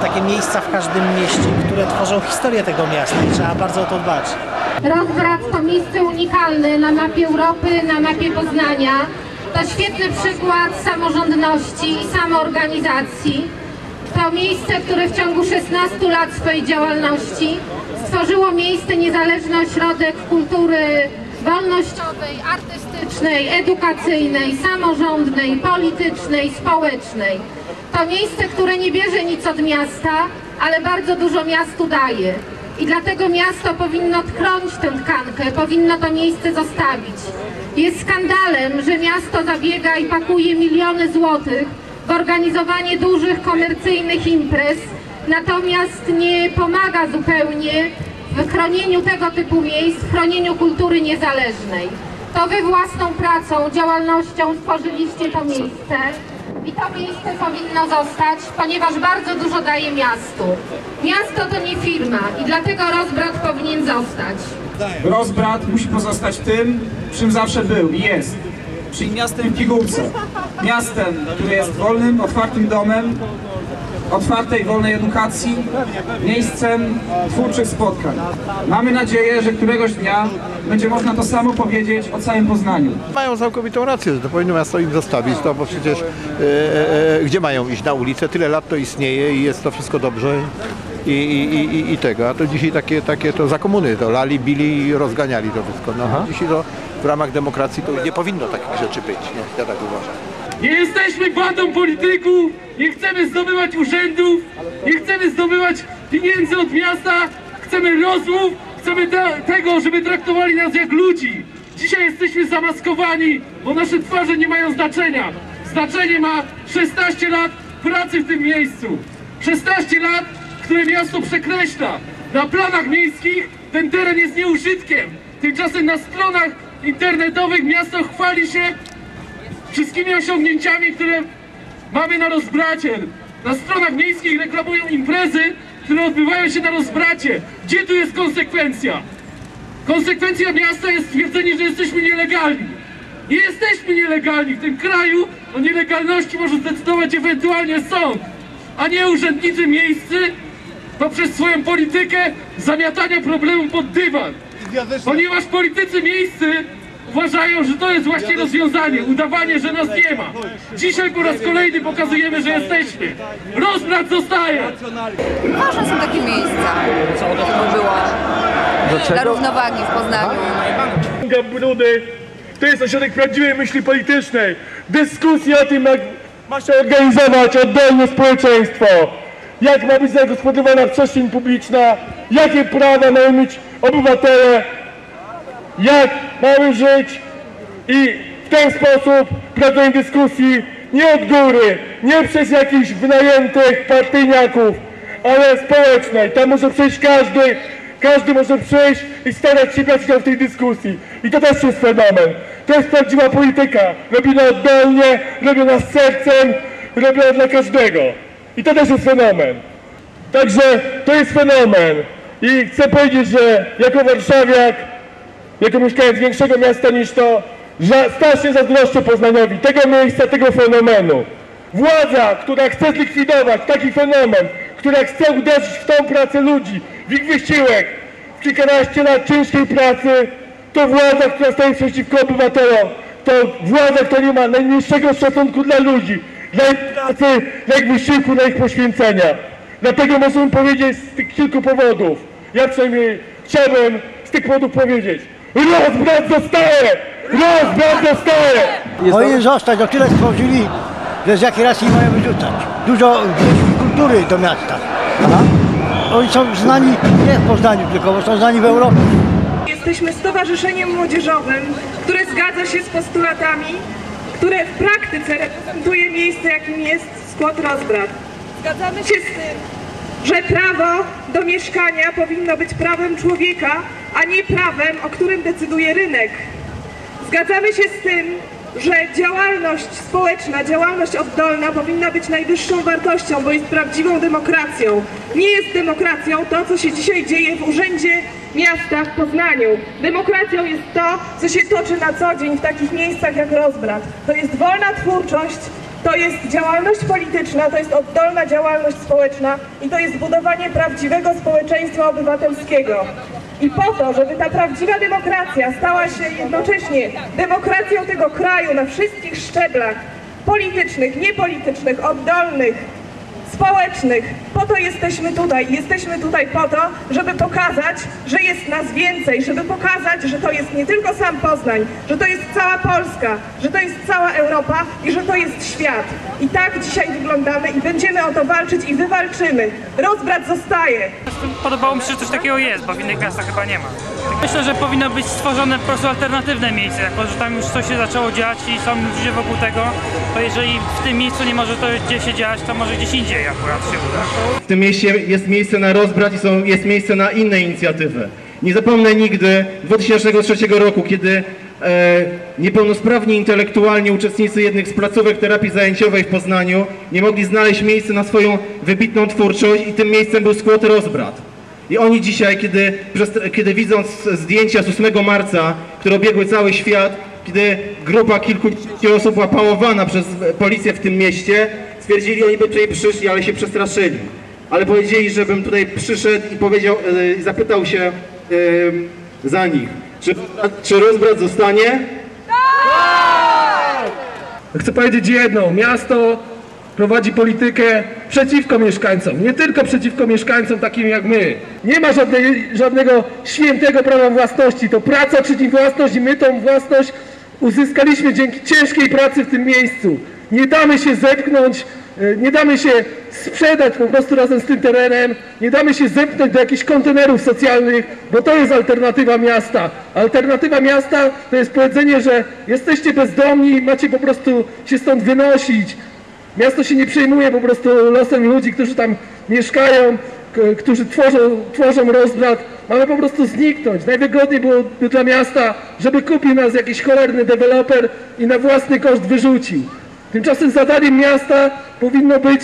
takie miejsca w każdym mieście, które tworzą historię tego miasta i trzeba bardzo o to dbać. Rozbrat to miejsce unikalne na mapie Europy, na mapie Poznania. To świetny przykład samorządności i samoorganizacji. To miejsce, które w ciągu 16 lat swojej działalności stworzyło miejsce niezależny ośrodek kultury wolnościowej, artystycznej, edukacyjnej, samorządnej, politycznej, społecznej. To miejsce, które nie bierze nic od miasta, ale bardzo dużo miastu daje. I dlatego miasto powinno tchnąć tę tkankę, powinno to miejsce zostawić. Jest skandalem, że miasto zabiega i pakuje miliony złotych w organizowanie dużych komercyjnych imprez, natomiast nie pomaga zupełnie w chronieniu tego typu miejsc, w chronieniu kultury niezależnej. To wy własną pracą, działalnością stworzyliście to miejsce i to miejsce powinno zostać, ponieważ bardzo dużo daje miastu. Miasto to nie firma i dlatego Rozbrat powinien zostać. Rozbrat musi pozostać tym, czym zawsze był i jest, czyli miastem w pigułce. Miastem, które jest wolnym, otwartym domem, otwartej, wolnej edukacji, miejscem twórczych spotkań. Mamy nadzieję, że któregoś dnia będzie można to samo powiedzieć o całym Poznaniu. Mają całkowitą rację, że to powinno miasto im zostawić, to bo przecież gdzie mają iść? Na ulicę? Tyle lat to istnieje i jest to wszystko dobrze i tego. A to dzisiaj takie to za komuny to lali, bili i rozganiali to wszystko. No, dzisiaj to w ramach demokracji to nie powinno takich rzeczy być, nie? Ja tak uważam. Nie jesteśmy bandą polityków, nie chcemy zdobywać urzędów, nie chcemy zdobywać pieniędzy od miasta, chcemy rozmów, chcemy tego, żeby traktowali nas jak ludzi. Dzisiaj jesteśmy zamaskowani, bo nasze twarze nie mają znaczenia. Znaczenie ma 16 lat pracy w tym miejscu. 16 lat, które miasto przekreśla. Na planach miejskich ten teren jest nieużytkiem. Tymczasem na stronach internetowych miasto chwali się wszystkimi osiągnięciami, które mamy na Rozbracie. Na stronach miejskich reklamują imprezy, które odbywają się na Rozbracie. Gdzie tu jest konsekwencja? Konsekwencja miasta jest stwierdzenie, że jesteśmy nielegalni. Nie jesteśmy nielegalni. W tym kraju o nielegalności może zdecydować ewentualnie sąd, a nie urzędnicy miejscy poprzez swoją politykę zamiatania problemu pod dywan. Ponieważ politycy miejscy uważają, że to jest właśnie rozwiązanie, udawanie, że nas nie ma. Dzisiaj po raz kolejny pokazujemy, że jesteśmy. Rozbrat zostaje! Ważne są takie miejsca, żeby było dla równowagi w Poznaniu. Brudy to jest ośrodek prawdziwej myśli politycznej. Dyskusja o tym, jak ma się organizować oddolne społeczeństwo. Jak ma być zagospodarowana przestrzeń publiczna, jakie prawa mają mieć obywatele, jak mamy żyć i w ten sposób prowadzenie dyskusji nie od góry, nie przez jakichś wynajętych partyjniaków, ale społecznej. Tam może przejść każdy może przejść i starać się brać udział w tej dyskusji. I to też jest fenomen. To jest prawdziwa polityka, robiona oddolnie, robiona z sercem, robiona dla każdego. I to też jest fenomen. Także to jest fenomen. I chcę powiedzieć, że jako warszawiak, jako mieszkaniec większego miasta niż to, że strasznie zazdroszczę Poznaniowi tego miejsca, tego fenomenu. Władza, która chce zlikwidować taki fenomen, która chce uderzyć w tą pracę ludzi, w ich wysiłek, w kilkanaście lat ciężkiej pracy, to władza, która staje przeciwko obywatelom, to władza, która nie ma najmniejszego szacunku dla ludzi, dla ich pracy, dla ich wysiłku, dla ich poświęcenia. Dlatego możemy powiedzieć z tych kilku powodów. Ja przynajmniej chciałbym z tych powodów powiedzieć: Rozbrat zostaje! Rozbrat zostaje! Powinien zostać, o tyle stworzyli, że z jakiej racji mają wyrzucać. Dużo kultury do miasta. Oni są znani nie w Poznaniu tylko, bo są znani w Europie. Jesteśmy stowarzyszeniem młodzieżowym, które zgadza się z postulatami, które w praktyce reprezentuje miejsce, jakim jest skład Rozbrat. Zgadzamy się z tym, że prawo do mieszkania powinno być prawem człowieka, a nie prawem, o którym decyduje rynek. Zgadzamy się z tym, że działalność społeczna, działalność oddolna powinna być najwyższą wartością, bo jest prawdziwą demokracją. Nie jest demokracją to, co się dzisiaj dzieje w Urzędzie Miasta w Poznaniu. Demokracją jest to, co się toczy na co dzień w takich miejscach jak Rozbrat. To jest wolna twórczość, To jest działalność polityczna, to jest oddolna działalność społeczna i to jest budowanie prawdziwego społeczeństwa obywatelskiego. I po to, żeby ta prawdziwa demokracja stała się jednocześnie demokracją tego kraju na wszystkich szczeblach politycznych, niepolitycznych, oddolnych, społecznych, po to jesteśmy tutaj. Jesteśmy tutaj po to, żeby pokazać, że jest nas więcej, żeby pokazać, że to jest nie tylko sam Poznań, że to jest cała Polska, że to jest cała Europa i że to jest świat. I tak dzisiaj wyglądamy i będziemy o to walczyć i wywalczymy. Rozbrat zostaje. Podobało mi się, że coś takiego jest, bo w innych miastach chyba nie ma. Myślę, że powinno być stworzone po prostu alternatywne miejsce, jako że tam już coś się zaczęło dziać i są ludzie wokół tego, to jeżeli w tym miejscu nie może to gdzieś się dziać, to może gdzieś indziej akurat się uda. W tym mieście jest miejsce na rozbrat i jest miejsce na inne inicjatywy. Nie zapomnę nigdy 2003 roku, kiedy niepełnosprawni intelektualni uczestnicy jednych z placówek terapii zajęciowej w Poznaniu nie mogli znaleźć miejsca na swoją wybitną twórczość i tym miejscem był skład Rozbrat. I oni dzisiaj, kiedy widząc zdjęcia z 8 marca, które obiegły cały świat, kiedy grupa kilkudziesięciu osób była pałowana przez policję w tym mieście, stwierdzili, oni by tutaj przyszli, ale się przestraszyli. Ale powiedzieli, żebym tutaj przyszedł i powiedział, zapytał się za nich, czy rozbrat zostanie? Tak! Chcę powiedzieć jedno, miasto prowadzi politykę przeciwko mieszkańcom, nie tylko przeciwko mieszkańcom takim jak my. Nie ma żadnego świętego prawa własności, to praca czyni własność i my tą własność uzyskaliśmy dzięki ciężkiej pracy w tym miejscu. Nie damy się zepchnąć, nie damy się sprzedać po prostu razem z tym terenem, nie damy się zepchnąć do jakichś kontenerów socjalnych, bo to jest alternatywa miasta. Alternatywa miasta to jest powiedzenie, że jesteście bezdomni, macie po prostu się stąd wynosić. Miasto się nie przejmuje po prostu losem ludzi, którzy tam mieszkają, którzy tworzą rozbrat. Mamy po prostu zniknąć. Najwygodniej byłoby dla miasta, żeby kupił nas jakiś cholerny deweloper i na własny koszt wyrzucił. Tymczasem zadaniem miasta powinno być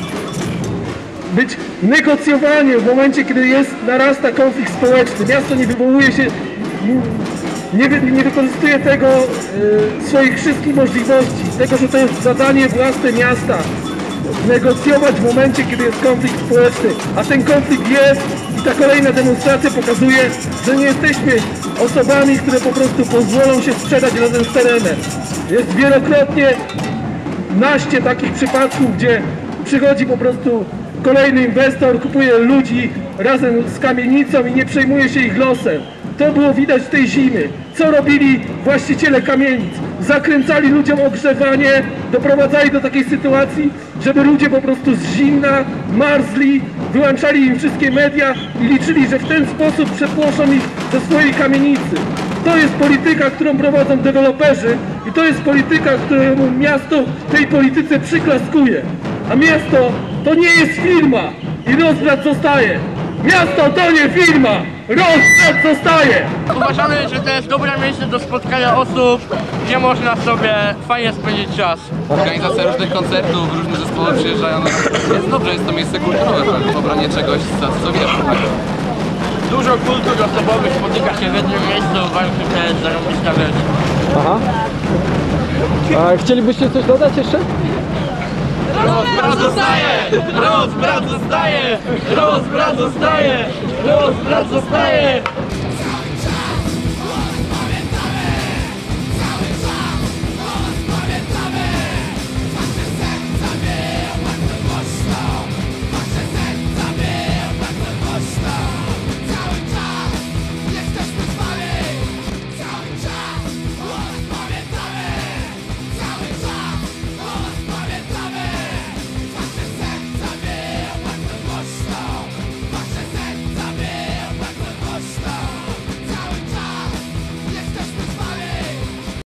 negocjowanie w momencie, kiedy narasta konflikt społeczny. Miasto nie wywołuje się, nie wykorzystuje tego swoich wszystkich możliwości, tego, że to jest zadanie własne miasta. Negocjować w momencie, kiedy jest konflikt społeczny, a ten konflikt jest i ta kolejna demonstracja pokazuje, że nie jesteśmy osobami, które po prostu pozwolą się sprzedać razem z terenem. Jest wielokrotnie naście takich przypadków, gdzie przychodzi po prostu kolejny inwestor, kupuje ludzi razem z kamienicą i nie przejmuje się ich losem. To było widać w tej zimy. Co robili właściciele kamienic? Zakręcali ludziom ogrzewanie, doprowadzali do takiej sytuacji, żeby ludzie po prostu z zimna marzli, wyłączali im wszystkie media i liczyli, że w ten sposób przepłoszą ich do swojej kamienicy. To jest polityka, którą prowadzą deweloperzy i to jest polityka, któremu miasto tej polityce przyklaskuje. A miasto to nie jest firma i rozbrat zostaje. Miasto to nie firma! Rozbrat zostaje! Uważamy, że to jest dobre miejsce do spotkania osób, gdzie można sobie fajnie spędzić czas. Organizacja różnych koncertów, różne zespoły przyjeżdżają. Jest dobrze, jest to miejsce kulturowe, tak? W obronie czegoś, co wiesz, tak? Dużo kultur osobowych spotyka się w jednym miejscu, uważam, że to jest zarobista rzecz. Aha. A chcielibyście coś dodać jeszcze? Rozbrat zostaje! Rozbrat zostaje! Rozbrat zostaje! Rozbrat zostaje!